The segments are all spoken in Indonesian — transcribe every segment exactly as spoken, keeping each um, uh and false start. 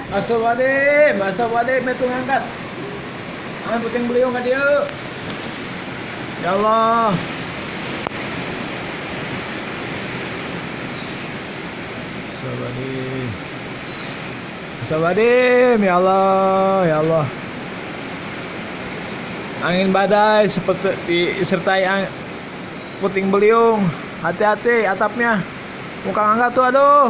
Masuk wadim, masuk wadim itu ngangkat. Angkat puting beliung ka dia. Ya Allah. Sawadim. Sawadim, ya Allah, ya Allah. Angin badai seperti disertai ang puting beliung. Hati-hati atapnya. Muka angkat tuh, aduh.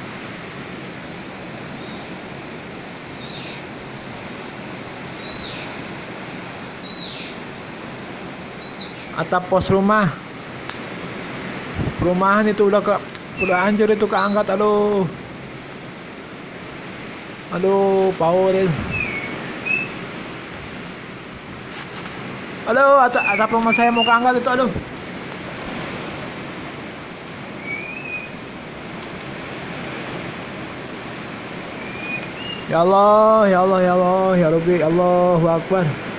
Atap pos rumah. Perumahan itu udah ke udah hancur itu, keangkat, aduh. Aduh, power itu. Aduh, atap, atap rumah saya mau keangkat itu, aduh. Ya Allah, ya Allah, ya Allah, ya Rabbi, Allahu Akbar.